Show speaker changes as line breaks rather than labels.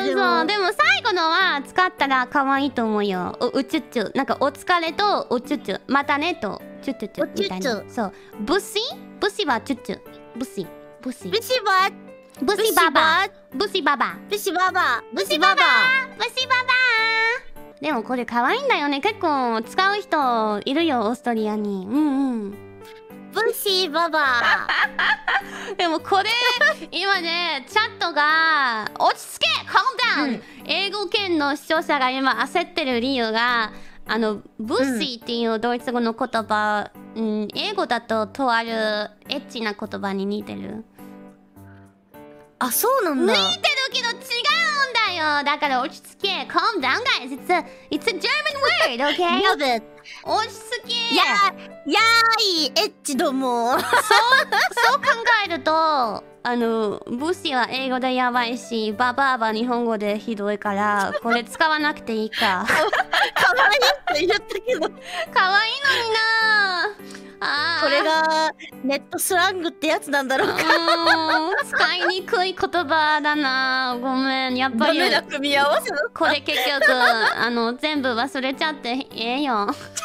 でも最後のは使ったら可愛いと思うよ。うちゅちゅ。なんかお疲れとおちゅちゅ。またねとちゅちゅちゅみたいな。そう。ブシはちゅちゅ。ブシ。
ブシババ。
ブシババ。でもこれ可愛いんだよね。結構使う人いるよ、オーストリアに。
ブシババ。
でもこれ今ねチャットが落ち着け calm down、英語圏の視聴者が今焦ってる理由がブシっていうドイツ語の言葉、英語だととあるエッチな言葉に似てる。
あ、そうなんだ。
似てるけど違うんだよ。だから落ち着け calm down guys, it's a German word, okay?
Love it.
落ち着け。
やーいエッチども。
そう考えるとブシは英語でやばいし、ババアは日本語でひどいからこれ使わなくていいか。
可愛いって言ったけど、
可愛いのにな。
これがネットスラングってやつなんだろうか。
使いにくい言葉だな。ごめん、やっぱり
ダメな組み合わせだ。
これ結局全部忘れちゃってええよ。